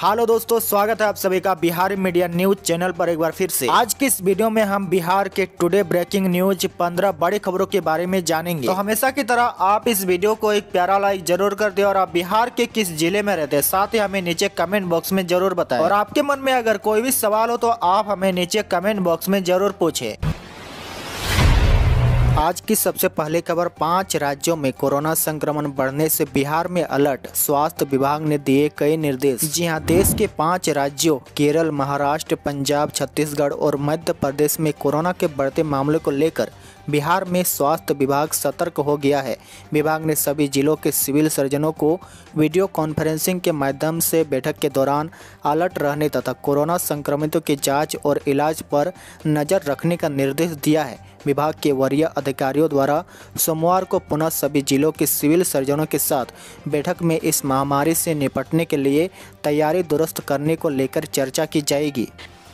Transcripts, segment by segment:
Hello दोस्तों, स्वागत है आप सभी का बिहार मीडिया न्यूज चैनल पर एक बार फिर से। आज की इस वीडियो में हम बिहार के टुडे ब्रेकिंग न्यूज 15 बड़ी खबरों के बारे में जानेंगे। तो हमेशा की तरह आप इस वीडियो को एक प्यारा लाइक जरूर कर दे और आप बिहार के किस जिले में रहते हैं साथ ही हमें नीचे कमेंट बॉक्स में जरूर बताएं। और आपके मन में अगर कोई भी सवाल हो तो आप हमें नीचे कमेंट बॉक्स में जरूर पूछे। आज की सबसे पहले खबर, 5 राज्यों में कोरोना संक्रमण बढ़ने से बिहार में अलर्ट, स्वास्थ्य विभाग ने दिए कई निर्देश। जी हां, देश के 5 राज्यों केरल, महाराष्ट्र, पंजाब, छत्तीसगढ़ और मध्य प्रदेश में कोरोना के बढ़ते मामलों को लेकर बिहार में स्वास्थ्य विभाग सतर्क हो गया है। विभाग ने सभी जिलों के सिविल सर्जनों को वीडियो कॉन्फ्रेंसिंग के माध्यम से बैठक के दौरान अलर्ट रहने तथा कोरोना संक्रमितों की जांच और इलाज पर नज़र रखने का निर्देश दिया है। विभाग के वरीय अधिकारियों द्वारा सोमवार को पुनः सभी जिलों के सिविल सर्जनों के साथ बैठक में इस महामारी से निपटने के लिए तैयारी दुरुस्त करने को लेकर चर्चा की जाएगी।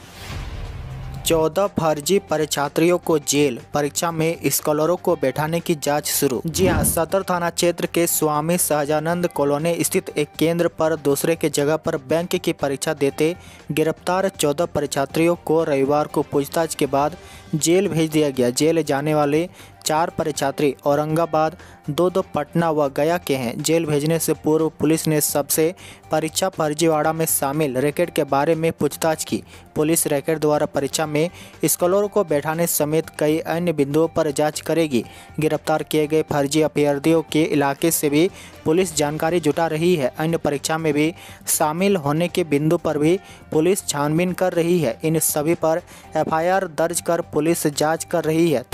14 फर्जी परीक्षार्थियों को जेल, परीक्षा में स्कॉलरों को बैठाने की जांच शुरू। जी हां, सदर थाना क्षेत्र के स्वामी सहजानंद कॉलोनी स्थित एक केंद्र पर दूसरे के जगह पर बैंक की परीक्षा देते गिरफ्तार 14 परीक्षार्थियों को रविवार को पूछताछ के बाद जेल भेज दिया गया। जेल जाने वाले 4 परीक्षार्थी औरंगाबाद, 2 पटना व गया के हैं। जेल भेजने से पूर्व पुलिस ने सबसे परीक्षा फर्जीवाड़ा में शामिल रैकेट के बारे में पूछताछ की। पुलिस रैकेट द्वारा परीक्षा में स्कॉलरों को बैठाने समेत कई अन्य बिंदुओं पर जांच करेगी। गिरफ्तार किए गए फर्जी अभ्यर्थियों के इलाके से भी पुलिस जानकारी जुटा रही है। अन्य परीक्षा में भी शामिल होने के बिंदु पर भी पुलिस छानबीन कर रही है। इन सभी पर FIR दर्ज कर पुलिस जाँच कर रही है।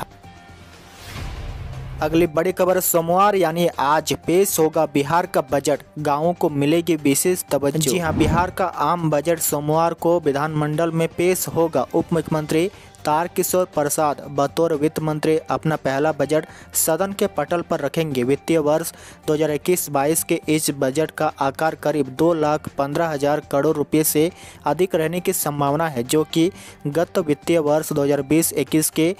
अगली बड़ी खबर, सोमवार यानी आज पेश होगा बिहार का बजट, गांवों को मिलेगी विशेष तवज्जो। जी हां, बिहार का आम बजट सोमवार को विधानमंडल में पेश होगा। उप मुख्यमंत्री तारकिशोर प्रसाद बतौर वित्त मंत्री अपना पहला बजट सदन के पटल पर रखेंगे। वित्तीय वर्ष 2021-22 के इस बजट का आकार करीब 2,15,000 करोड़ रुपए से अधिक रहने की संभावना है, जो कि गत वित्तीय वर्ष 2020-21 के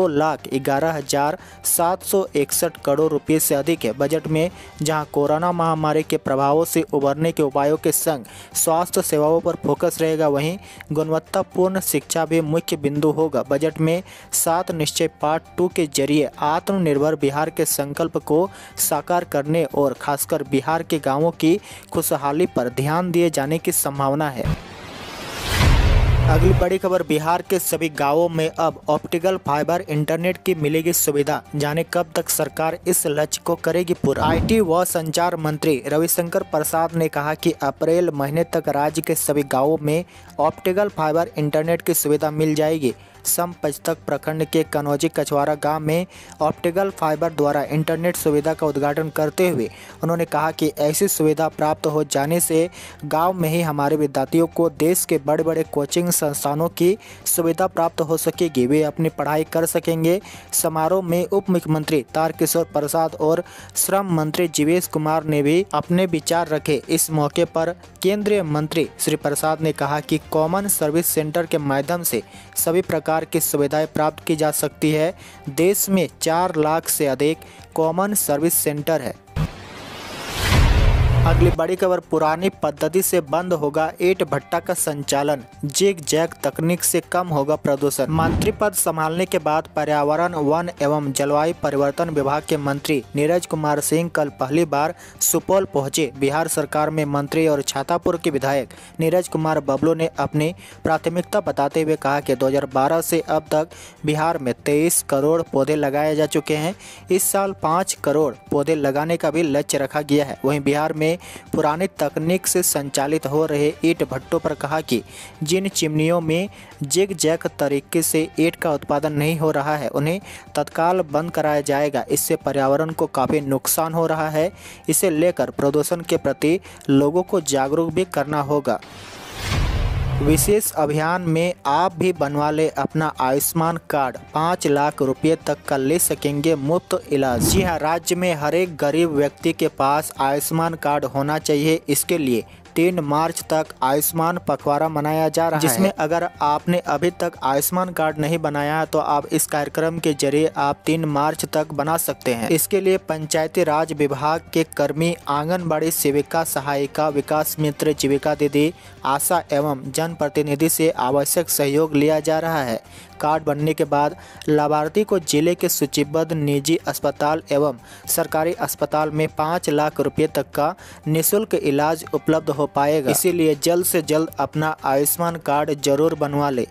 2,11,761 करोड़ रुपए से अधिक है। बजट में जहां कोरोना महामारी के प्रभावों से उबरने के उपायों के संग स्वास्थ्य सेवाओं पर फोकस रहेगा, वहीं गुणवत्तापूर्ण शिक्षा भी मुख्य बिंदु होगा। बजट में 7 निश्चय पार्ट 2 के जरिए आत्मनिर्भर बिहार के संकल्प को साकार करने और खासकर बिहार के गांवों की खुशहाली पर ध्यान दिए जाने की संभावना है। अगली बड़ी खबर, बिहार के सभी गांवों में अब ऑप्टिकल फाइबर इंटरनेट की मिलेगी सुविधा। जाने कब तक सरकार इस लक्ष्य को करेगी पूरा। IT व संचार मंत्री रविशंकर प्रसाद ने कहा कि अप्रैल महीने तक राज्य के सभी गांवों में ऑप्टिकल फाइबर इंटरनेट की सुविधा मिल जाएगी। समपचतक प्रखंड के कनौजी कछवारा गांव में ऑप्टिकल फाइबर द्वारा इंटरनेट सुविधा का उद्घाटन करते हुए उन्होंने कहा कि ऐसी सुविधा प्राप्त हो जाने से गांव में ही हमारे विद्यार्थियों को देश के बड़े बड़े कोचिंग संस्थानों की सुविधा प्राप्त हो सकेगी, वे अपनी पढ़ाई कर सकेंगे। समारोह में उप मुख्यमंत्री तारकिशोर प्रसाद और श्रम मंत्री जीवेश कुमार ने भी अपने विचार रखे। इस मौके पर केंद्रीय मंत्री श्री प्रसाद ने कहा कि कॉमन सर्विस सेंटर के माध्यम से सभी प्रकार की सुविधाएं प्राप्त की जा सकती है। देश में 4 लाख से अधिक कॉमन सर्विस सेंटर है। अगली बड़ी खबर, पुरानी पद्धति से बंद होगा ईंट भट्टा का संचालन, जिग जैग तकनीक से कम होगा प्रदूषण। मंत्री पद संभालने के बाद पर्यावरण, वन एवं जलवायु परिवर्तन विभाग के मंत्री नीरज कुमार सिंह कल पहली बार सुपौल पहुंचे। बिहार सरकार में मंत्री और छातापुर के विधायक नीरज कुमार बबलू ने अपनी प्राथमिकता बताते हुए कहा कि 2012 से अब तक बिहार में 23 करोड़ पौधे लगाए जा चुके हैं। इस साल 5 करोड़ पौधे लगाने का भी लक्ष्य रखा गया है। वहीं बिहार में पुरानी तकनीक से संचालित हो रहे ईंट भट्टों पर कहा कि जिन चिमनियों में जिग जैग तरीके से ईंट का उत्पादन नहीं हो रहा है, उन्हें तत्काल बंद कराया जाएगा। इससे पर्यावरण को काफ़ी नुकसान हो रहा है। इसे लेकर प्रदूषण के प्रति लोगों को जागरूक भी करना होगा। विशेष अभियान में आप भी बनवा ले अपना आयुष्मान कार्ड, 5 लाख रुपए तक का ले सकेंगे मुफ्त इलाज। जी हां, राज्य में हर एक गरीब व्यक्ति के पास आयुष्मान कार्ड होना चाहिए। इसके लिए 3 मार्च तक आयुष्मान पखवाड़ा मनाया जा रहा है, जिसमें अगर आपने अभी तक आयुष्मान कार्ड नहीं बनाया है तो आप इस कार्यक्रम के जरिए आप 3 मार्च तक बना सकते हैं। इसके लिए पंचायती राज विभाग के कर्मी, आंगनबाड़ी सेविका, सहायिका, विकास मित्र, जीविका दीदी, आशा एवं जनप्रतिनिधि से आवश्यक सहयोग लिया जा रहा है। कार्ड बनने के बाद लाभार्थी को जिले के सूचीबद्ध निजी अस्पताल एवं सरकारी अस्पताल में 5 लाख रुपए तक का निःशुल्क इलाज उपलब्ध हो पाएगा। इसीलिए जल्द से जल्द अपना आयुष्मान कार्ड जरूर बनवा ले।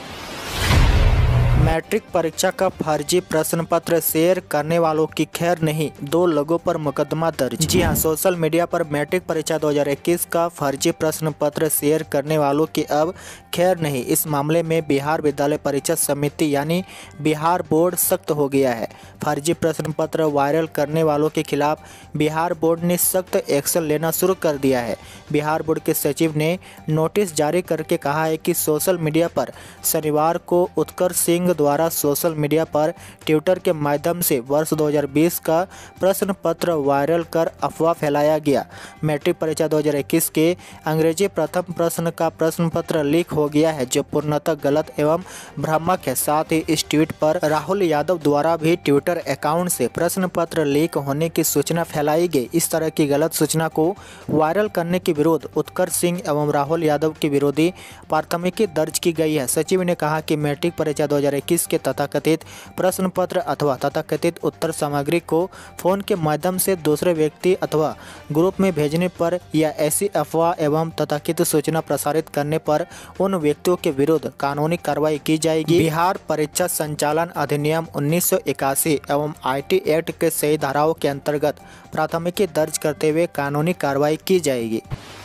मैट्रिक परीक्षा का फर्जी प्रश्न पत्र शेयर करने वालों की खैर नहीं, 2 लोगों पर मुकदमा दर्ज। जी हां, सोशल मीडिया पर मैट्रिक परीक्षा 2021 का फर्जी प्रश्न पत्र शेयर करने वालों की अब खैर नहीं। इस मामले में बिहार विद्यालय परीक्षा समिति यानी बिहार बोर्ड सख्त हो गया है। फर्जी प्रश्न पत्र वायरल करने वालों के खिलाफ बिहार बोर्ड ने सख्त एक्शन लेना शुरू कर दिया है। बिहार बोर्ड के सचिव ने नोटिस जारी करके कहा है कि सोशल मीडिया पर शनिवार को उत्कर्ष सिंह द्वारा सोशल मीडिया पर ट्विटर के माध्यम से वर्ष 2020 का प्रश्न पत्र वायरल कर अफवाह फैलाया गया। मैट्रिक परीक्षा 2021 के अंग्रेजी प्रथम प्रश्न का प्रश्न पत्र लीक हो गया है, जो पूर्णतः गलत एवं भ्रामक है। साथ ही इस ट्वीट पर राहुल यादव द्वारा भी ट्विटर अकाउंट से प्रश्न पत्र लीक होने की सूचना फैलाई गई। इस तरह की गलत सूचना को वायरल करने के विरुद्ध उत्कर्ष सिंह एवं राहुल यादव के विरोधी प्राथमिकी दर्ज की गई है। सचिव ने कहा कि मैट्रिक परीक्षा 2021 के तथाकथित प्रश्न पत्र अथवा तथाकथित उत्तर सामग्री को फोन के माध्यम से दूसरे व्यक्ति अथवा ग्रुप में भेजने पर या ऐसी अफवाह एवं तथाकथित सूचना प्रसारित करने पर उन व्यक्तियों के विरुद्ध कानूनी कार्रवाई की जाएगी। बिहार परीक्षा संचालन अधिनियम 1981 एवं IT एक्ट के सही धाराओं के अंतर्गत प्राथमिकी दर्ज करते हुए कानूनी कार्रवाई की जाएगी।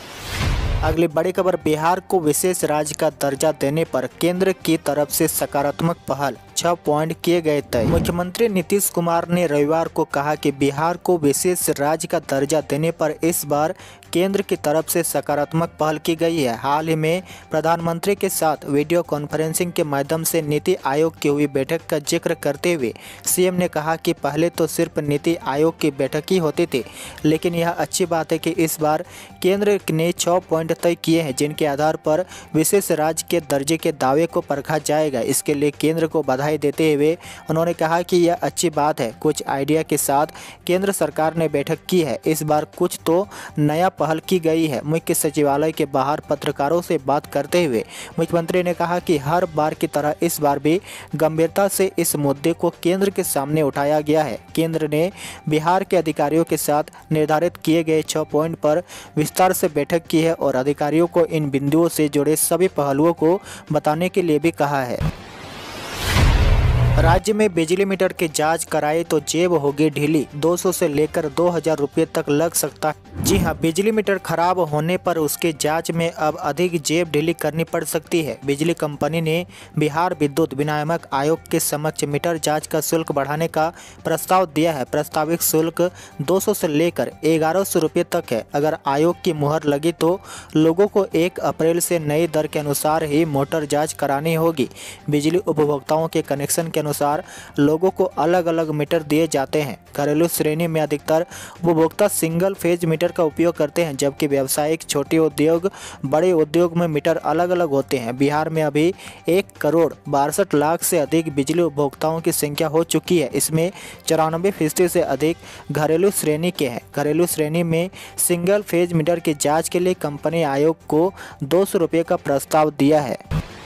अगली बड़ी खबर, बिहार को विशेष राज्य का दर्जा देने पर केंद्र की तरफ से सकारात्मक पहल, 6 पॉइंट किए गए तय। मुख्यमंत्री नीतीश कुमार ने रविवार को कहा कि बिहार को विशेष राज्य का दर्जा देने पर इस बार केंद्र की तरफ से सकारात्मक पहल की गई है। हाल ही में प्रधानमंत्री के साथ वीडियो कॉन्फ्रेंसिंग के माध्यम से नीति आयोग की हुई बैठक का जिक्र करते हुए सीएम ने कहा कि पहले तो सिर्फ नीति आयोग की बैठक ही होती थी, लेकिन यह अच्छी बात है कि इस बार केंद्र ने 6 पॉइंट तय किए हैं, जिनके आधार पर विशेष राज्य के दर्जे के दावे को परखा जाएगा। इसके लिए केंद्र को बधाई देते हुए उन्होंने कहा कि यह अच्छी बात है। कुछ आइडिया के साथ केंद्र सरकार ने बैठक की है, इस बार कुछ तो नया पहल की गई है। मुख्य सचिवालय के बाहर पत्रकारों से बात करते हुए मुख्यमंत्री ने कहा कि हर बार की तरह इस बार भी गंभीरता से इस मुद्दे को केंद्र के सामने उठाया गया है। केंद्र ने बिहार के अधिकारियों के साथ निर्धारित किए गए 6 पॉइंट पर विस्तार से बैठक की है और अधिकारियों को इन बिंदुओं से जुड़े सभी पहलुओं को बताने के लिए भी कहा है। राज्य में बिजली मीटर की जांच कराए तो जेब होगी ढीली, 200 से लेकर 2000 रुपये तक लग सकता है। जी हां, बिजली मीटर खराब होने पर उसके जांच में अब अधिक जेब ढीली करनी पड़ सकती है। बिजली कंपनी ने बिहार विद्युत विनियामक आयोग के समक्ष मीटर जांच का शुल्क बढ़ाने का प्रस्ताव दिया है। प्रस्तावित शुल्क 200 से लेकर 1100 रुपये तक है। अगर आयोग की मुहर लगी तो लोगों को 1 अप्रैल से नई दर के अनुसार ही मोटर जाँच करानी होगी। बिजली उपभोक्ताओं के कनेक्शन के अनुसार लोगों को अलग अलग मीटर दिए जाते हैं। घरेलू श्रेणी में अधिकतर उपभोक्ता सिंगल फेज मीटर का उपयोग करते हैं, जबकि व्यावसायिक, छोटे उद्योग, बड़े उद्योग में मीटर अलग अलग होते हैं। बिहार में अभी 1,62,00,000 से अधिक बिजली उपभोक्ताओं की संख्या हो चुकी है। इसमें 94% से अधिक घरेलू श्रेणी के हैं। घरेलू श्रेणी में सिंगल फेज मीटर की जाँच के लिए कंपनी आयोग को 200 रुपये का प्रस्ताव दिया है।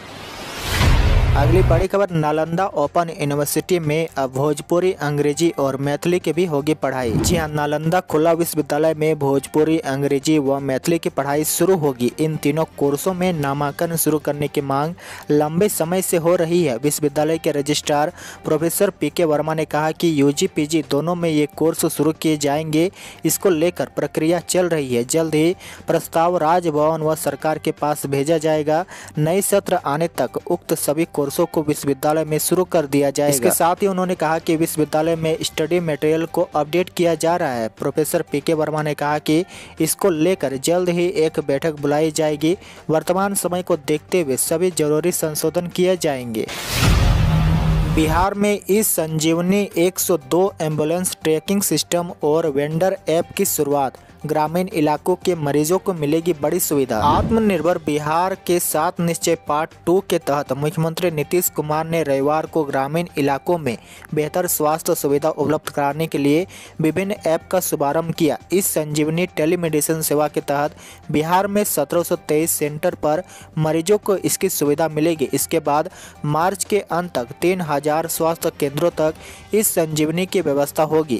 अगली बड़ी खबर, नालंदा ओपन यूनिवर्सिटी में अब भोजपुरी, अंग्रेजी और मैथिली की भी होगी पढ़ाई। जी हां, नालंदा खुला विश्वविद्यालय में भोजपुरी, अंग्रेजी व मैथिली की पढ़ाई शुरू होगी। इन तीनों कोर्सों में नामांकन शुरू करने की मांग लंबे समय से हो रही है। विश्वविद्यालय के रजिस्ट्रार प्रोफेसर PK वर्मा ने कहा कि UG PG दोनों में ये कोर्स शुरू किए जाएंगे। इसको लेकर प्रक्रिया चल रही है। जल्द ही प्रस्ताव राजभवन व सरकार के पास भेजा जाएगा। नए सत्र आने तक उक्त सभी कोर्सों को विश्वविद्यालय में शुरू कर दिया जाएगा। इसके साथ ही उन्होंने कहा कि विश्वविद्यालय में स्टडी मटेरियल को अपडेट किया जा रहा है। प्रोफेसर PK वर्मा ने कहा कि इसको लेकर जल्द ही एक बैठक बुलाई जाएगी। वर्तमान समय को देखते हुए सभी जरूरी संशोधन किए जाएंगे। बिहार में ई-संजीवनी 102 एम्बुलेंस ट्रैकिंग सिस्टम और वेंडर ऐप की शुरुआत। ग्रामीण इलाकों के मरीजों को मिलेगी बड़ी सुविधा। आत्मनिर्भर बिहार के 7 निश्चय पार्ट 2 के तहत मुख्यमंत्री नीतीश कुमार ने रविवार को ग्रामीण इलाकों में बेहतर स्वास्थ्य सुविधा उपलब्ध कराने के लिए विभिन्न ऐप का शुभारंभ किया। इस संजीवनी टेलीमेडिसिन सेवा के तहत बिहार में 1723 सेंटर पर मरीजों को इसकी सुविधा मिलेगी। इसके बाद मार्च के अंत तक 3000 स्वास्थ्य केंद्रों तक इस संजीवनी की व्यवस्था होगी।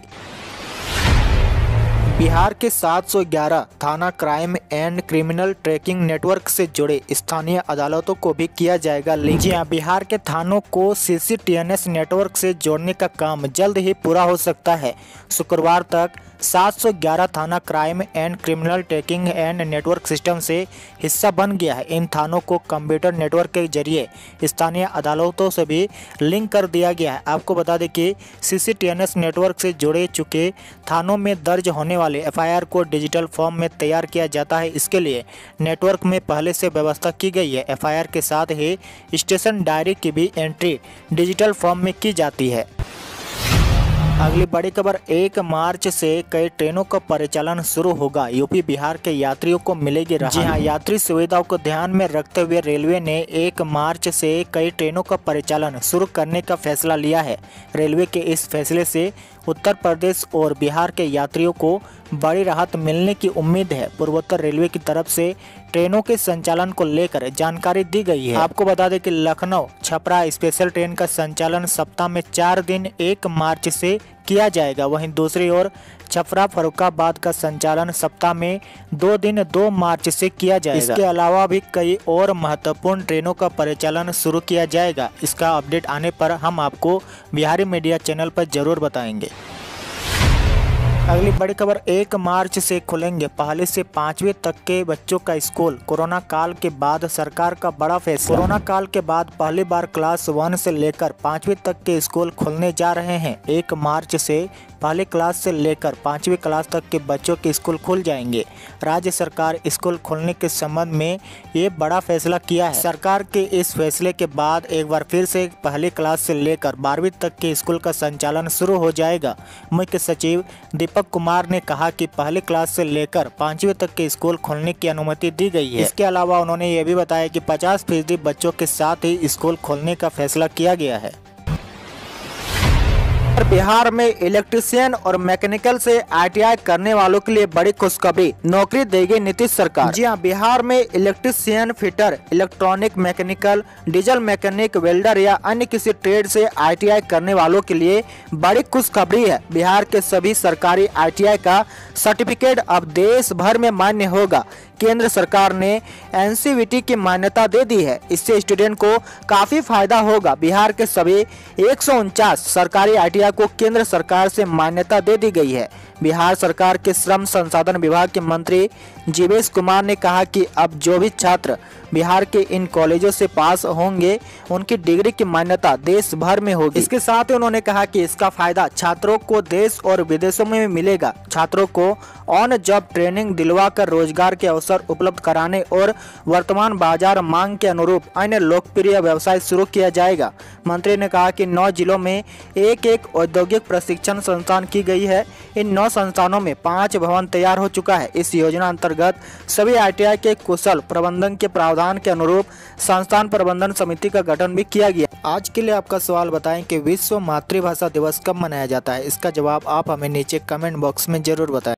बिहार के 711 थाना crime and criminal tracking network से जुड़े स्थानीय अदालतों को भी किया जाएगा लिंक। जी हाँ, बिहार के थानों को CCTNS नेटवर्क से जोड़ने का काम जल्द ही पूरा हो सकता है। शुक्रवार तक 711 थाना crime and criminal tracking and network system से हिस्सा बन गया है। इन थानों को कंप्यूटर नेटवर्क के जरिए स्थानीय अदालतों से भी लिंक कर दिया गया है। आपको बता दें कि CCTNS नेटवर्क से जुड़े चुके थानों में दर्ज होने वाले FIR को डिजिटल फॉर्म में तैयार किया जाता है। इसके लिए नेटवर्क में पहले से व्यवस्था की गई है। FIR के साथ ही स्टेशन डायरी की भी एंट्री डिजिटल फॉर्म में की जाती है। अगली बड़ी खबर, 1 मार्च से कई ट्रेनों का परिचालन शुरू होगा। यूपी बिहार के यात्रियों को मिलेगी राहत। जी हाँ, यात्री सुविधाओं को ध्यान में रखते हुए रेलवे ने 1 मार्च से कई ट्रेनों का परिचालन शुरू करने का फैसला लिया है। रेलवे के इस फैसले से उत्तर प्रदेश और बिहार के यात्रियों को बड़ी राहत मिलने की उम्मीद है। पूर्वोत्तर रेलवे की तरफ से ट्रेनों के संचालन को लेकर जानकारी दी गई है। आपको बता दें कि लखनऊ छपरा स्पेशल ट्रेन का संचालन सप्ताह में 4 दिन 1 मार्च से किया जाएगा। वहीं दूसरी ओर छपरा फर्रुखाबाद का संचालन सप्ताह में 2 दिन 2 मार्च से किया जाएगा। इसके अलावा भी कई और महत्वपूर्ण ट्रेनों का परिचालन शुरू किया जाएगा। इसका अपडेट आने पर हम आपको बिहारी मीडिया चैनल पर जरूर बताएंगे। अगली बड़ी खबर, 1 मार्च से खुलेंगे पहली से 5वीं तक के बच्चों का स्कूल। कोरोना काल के बाद सरकार का बड़ा फैसला। कोरोना काल के बाद पहली बार क्लास 1 से लेकर 5वीं तक के स्कूल खुलने जा रहे हैं। 1 मार्च से पहली क्लास से लेकर 5वीं क्लास तक के बच्चों के स्कूल खुल जाएंगे। राज्य सरकार स्कूल खोलने के संबंध में ये बड़ा फैसला किया है। सरकार के इस फैसले के बाद एक बार फिर से पहली क्लास से लेकर 12वीं तक के स्कूल का संचालन शुरू हो जाएगा। मुख्य सचिव दीपक कुमार ने कहा कि पहली क्लास से लेकर 5वीं तक के स्कूल खोलने की अनुमति दी गई है। इसके अलावा उन्होंने ये भी बताया कि 50% बच्चों के साथ ही स्कूल खोलने का फैसला किया गया है। बिहार में इलेक्ट्रीशियन और मैकेनिकल से ITI करने वालों के लिए बड़ी खुशखबरी, नौकरी देगी नीतीश सरकार। जी हाँ, बिहार में electrician, fitter, electronic mechanical, diesel mechanic, welder या अन्य किसी ट्रेड से ITI करने वालों के लिए बड़ी खुशखबरी है। बिहार के सभी सरकारी ITI का सर्टिफिकेट अब देश भर में मान्य होगा। केंद्र सरकार ने NCVT की मान्यता दे दी है। इससे स्टूडेंट को काफी फायदा होगा। बिहार के सभी 149 सरकारी ITI को केंद्र सरकार से मान्यता दे दी गई है। बिहार सरकार के श्रम संसाधन विभाग के मंत्री जीवेश कुमार ने कहा कि अब जो भी छात्र बिहार के इन कॉलेजों से पास होंगे उनकी डिग्री की मान्यता देश भर में होगी। इसके साथ ही उन्होंने कहा कि इसका फायदा छात्रों को देश और विदेशों में भी मिलेगा। छात्रों को ऑन जॉब ट्रेनिंग दिलवाकर रोजगार के अवसर उपलब्ध कराने और वर्तमान बाजार मांग के अनुरूप अन्य लोकप्रिय व्यवसाय शुरू किया जाएगा। मंत्री ने कहा कि 9 जिलों में एक औद्योगिक प्रशिक्षण संस्थान की गई है। इन 9 संस्थानों में 5 भवन तैयार हो चुका है। इस योजना अंतर्गत सभी ITI के कुशल प्रबंधन के प्रावधान के अनुरूप संस्थान प्रबंधन समिति का गठन भी किया गया। आज के लिए आपका सवाल बताएं कि विश्व मातृभाषा दिवस कब मनाया जाता है। इसका जवाब आप हमें नीचे कमेंट बॉक्स में जरूर बताएं।